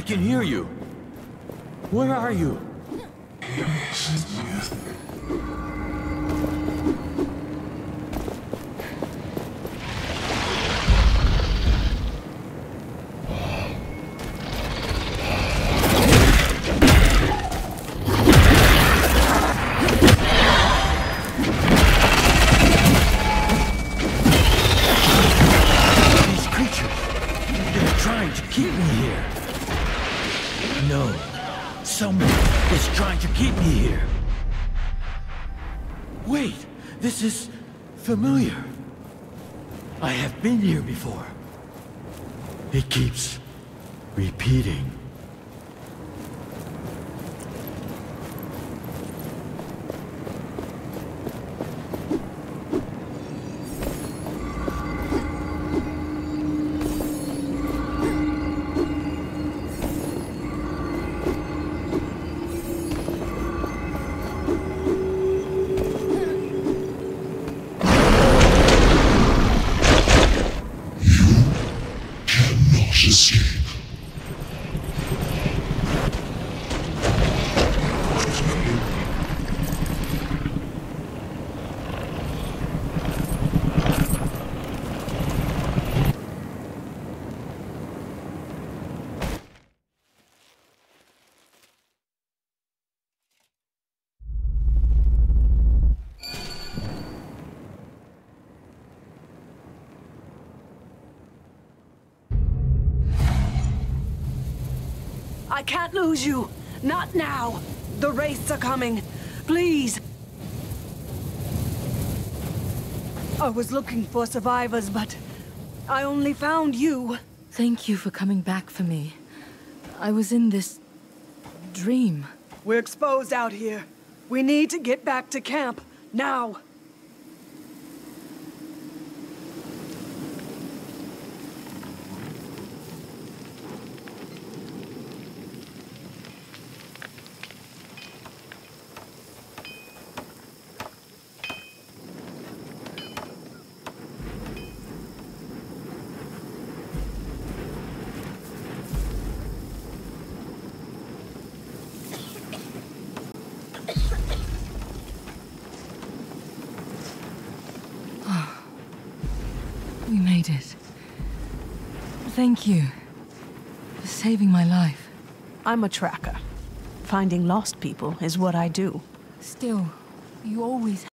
can hear you. Where are you? Keep me here. No. Someone is trying to keep me here. Wait, this is familiar. I have been here before. It keeps repeating. Escape. I can't lose you. Not now. The wraiths are coming. Please. I was looking for survivors, but I only found you. Thank you for coming back for me. I was in this dream. We're exposed out here. We need to get back to camp. Now. We made it. Thank you for saving my life. I'm a tracker. Finding lost people is what I do. Still, you always